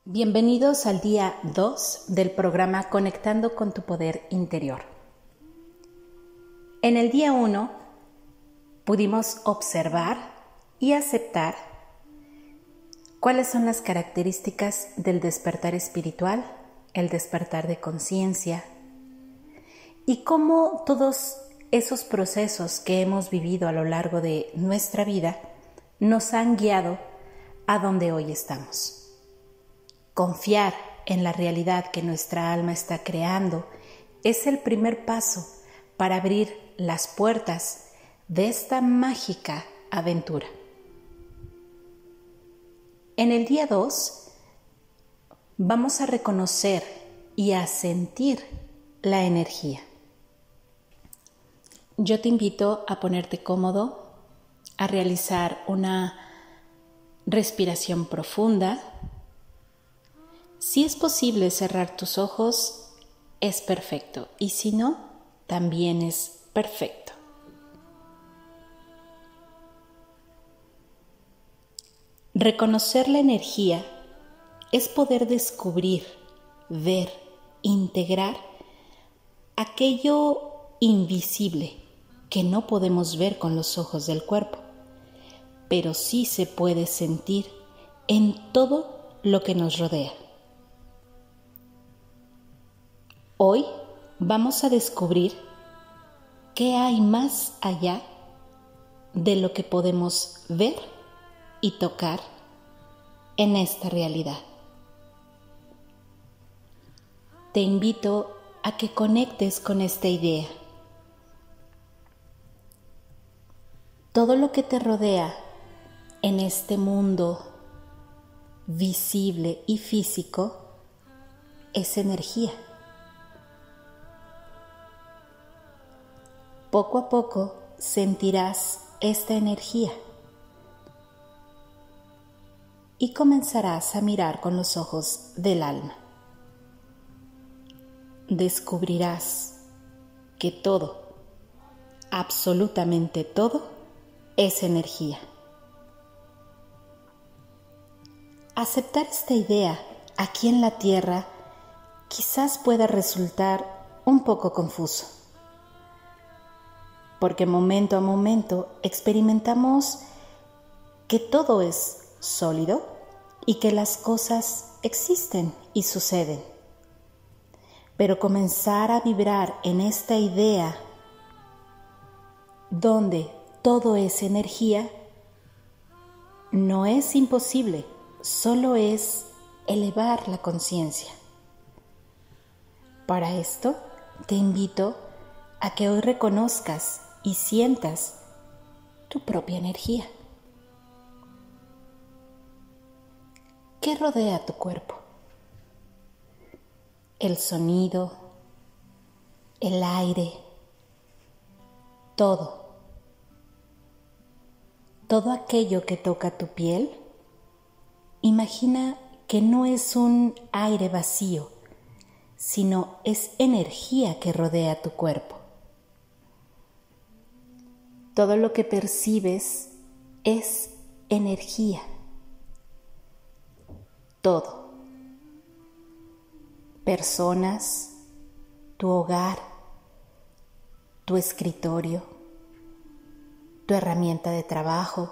Bienvenidos al día 2 del programa Conectando con tu Poder Interior. En el día 1 pudimos observar y aceptar cuáles son las características del despertar espiritual, el despertar de conciencia y cómo todos esos procesos que hemos vivido a lo largo de nuestra vida nos han guiado a donde hoy estamos. Confiar en la realidad que nuestra alma está creando es el primer paso para abrir las puertas de esta mágica aventura. En el día 2 vamos a reconocer y a sentir la energía. Yo te invito a ponerte cómodo, a realizar una respiración profunda. Si es posible cerrar tus ojos, es perfecto, y si no, también es perfecto. Reconocer la energía es poder descubrir, ver, integrar aquello invisible que no podemos ver con los ojos del cuerpo, pero sí se puede sentir en todo lo que nos rodea. Hoy vamos a descubrir qué hay más allá de lo que podemos ver y tocar en esta realidad. Te invito a que conectes con esta idea. Todo lo que te rodea en este mundo visible y físico es energía. Poco a poco sentirás esta energía y comenzarás a mirar con los ojos del alma. Descubrirás que todo, absolutamente todo, es energía. Aceptar esta idea aquí en la Tierra quizás pueda resultar un poco confuso, porque momento a momento experimentamos que todo es sólido y que las cosas existen y suceden. Pero comenzar a vibrar en esta idea donde todo es energía no es imposible, solo es elevar la conciencia. Para esto te invito a que hoy reconozcas y sientas tu propia energía. ¿Qué rodea tu cuerpo? El sonido, el aire, todo aquello que toca tu piel. Imagina que no es un aire vacío, sino es energía que rodea tu cuerpo. Todo lo que percibes es energía. Todo. Personas, tu hogar, tu escritorio, tu herramienta de trabajo,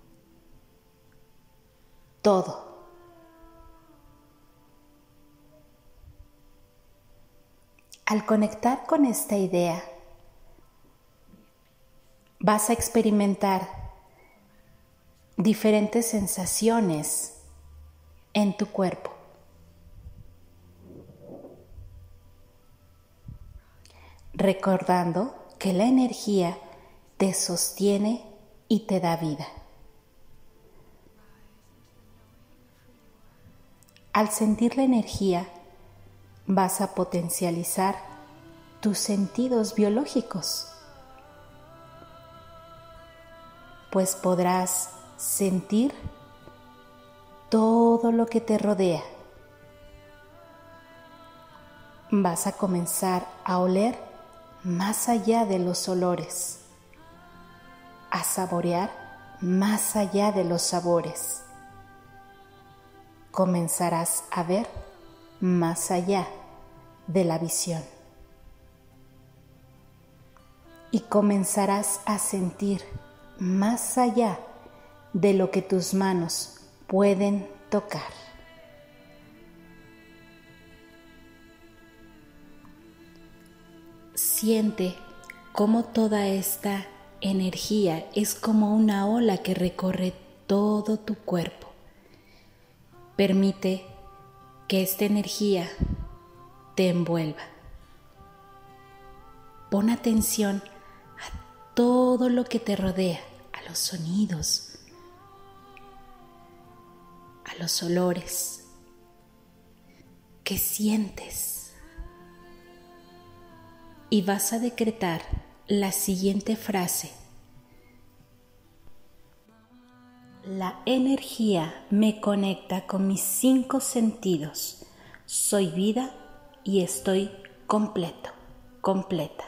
todo. Al conectar con esta idea, vas a experimentar diferentes sensaciones en tu cuerpo. Recordando que la energía te sostiene y te da vida. Al sentir la energía, vas a potencializar tus sentidos biológicos, pues podrás sentir todo lo que te rodea. Vas a comenzar a oler más allá de los olores, a saborear más allá de los sabores. comenzarás a ver más allá de la visión y comenzarás a sentir más allá de lo que tus manos pueden tocar. Siente cómo toda esta energía es como una ola que recorre todo tu cuerpo. Permite que esta energía te envuelva. Pon atención a todo lo que te rodea, a los sonidos, a los olores. ¿Qué sientes? Y vas a decretar la siguiente frase. La energía me conecta con mis 5 sentidos. Soy vida y estoy completo, completa.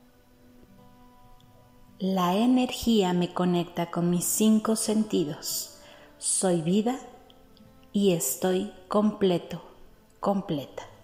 La energía me conecta con mis 5 sentidos. Soy vida y estoy completo, completa.